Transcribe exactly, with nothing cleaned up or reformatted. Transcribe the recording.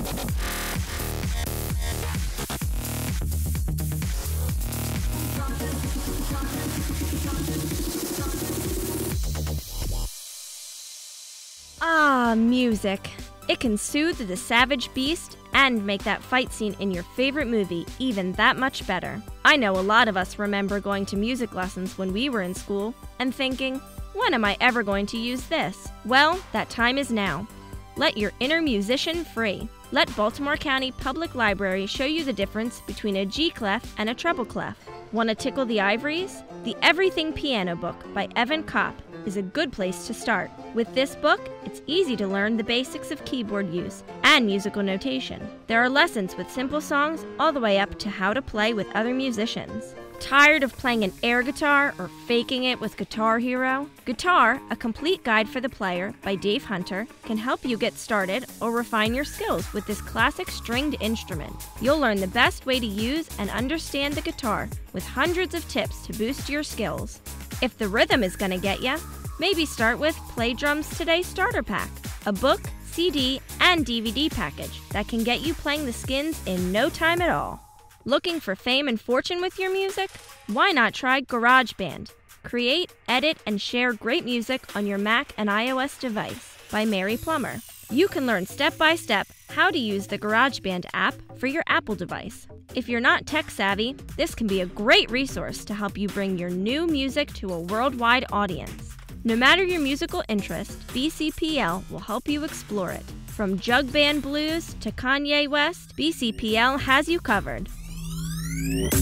Ah, music. It can soothe the savage beast and make that fight scene in your favorite movie even that much better. I know a lot of us remember going to music lessons when we were in school and thinking, when am I ever going to use this? Well, that time is now. Let your inner musician free. Let Baltimore County Public Library show you the difference between a G clef and a treble clef. Want to tickle the ivories? The Everything Piano Book by Evan Kopp is a good place to start. With this book, it's easy to learn the basics of keyboard use and musical notation. There are lessons with simple songs all the way up to how to play with other musicians. Tired of playing an air guitar or faking it with Guitar Hero? Guitar, A Complete Guide for the Player by Dave Hunter, can help you get started or refine your skills with this classic stringed instrument. You'll learn the best way to use and understand the guitar with hundreds of tips to boost your skills. If the rhythm is gonna get ya, maybe start with Play Drums Today Starter Pack, a book, C D, and D V D package that can get you playing the skins in no time at all. Looking for fame and fortune with your music? Why not try GarageBand? Create, edit, and share great music on your Mac and iOS device by Mary Plummer. You can learn step by step how to use the GarageBand app for your Apple device. If you're not tech savvy, this can be a great resource to help you bring your new music to a worldwide audience. No matter your musical interest, B C P L will help you explore it. From jug band blues to Kanye West, B C P L has you covered.